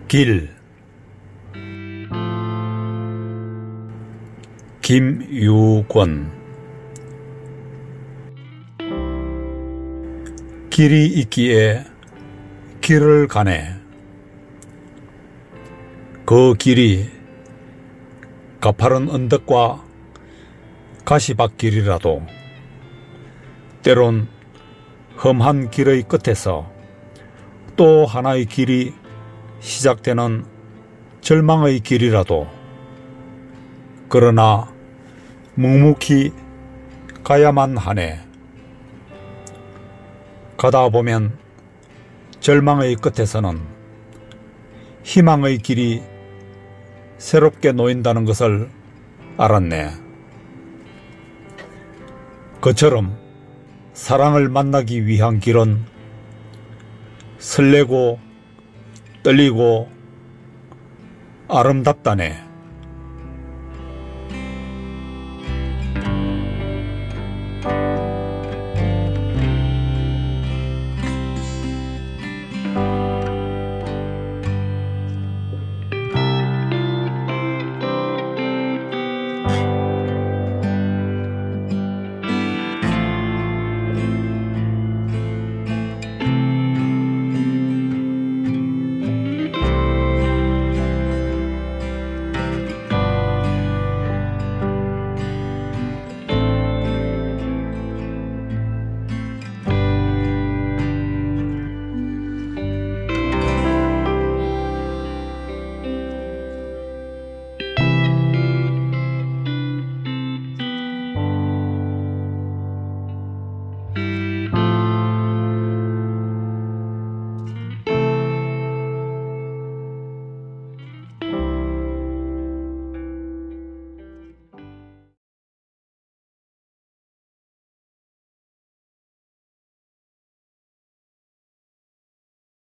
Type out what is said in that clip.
길. 김유권. 길이 있기에 길을 가네. 그 길이 가파른 언덕과 가시밭길이라도 때론 험한 길의 끝에서 또 하나의 길이 시작되는 절망의 길이라도, 그러나 묵묵히 가야만 하네. 가다 보면 절망의 끝에서는 희망의 길이 새롭게 놓인다는 것을 알았네. 그처럼 사랑을 만나기 위한 길은 설레고 떨리고 아름답다네.